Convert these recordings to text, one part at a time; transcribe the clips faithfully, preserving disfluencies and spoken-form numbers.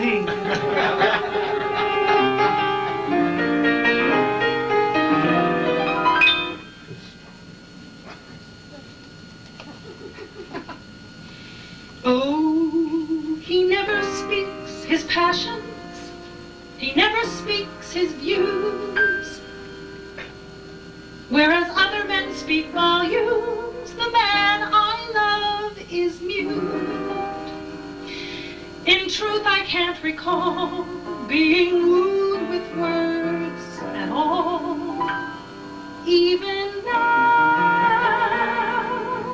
sing. Oh, he never speaks his passions. He never speaks his views. Whereas other men speak volumes, the man I love is mute. In truth, I can't recall being wooed with words at all, even now.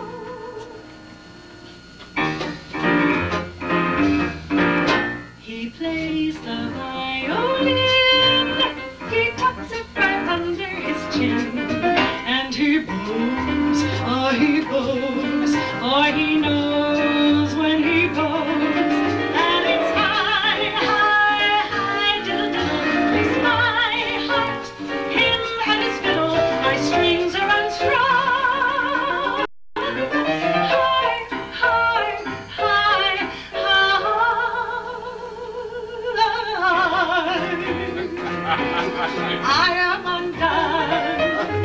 He plays the violin, he tucks it right under his chin, and he bows, ah, he bows, ah, he knows when he bows. I am undone.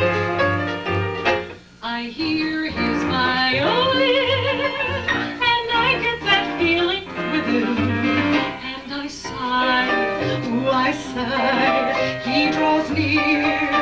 I hear his violin, and I get that feeling within, and I sigh, oh, I sigh. He draws near.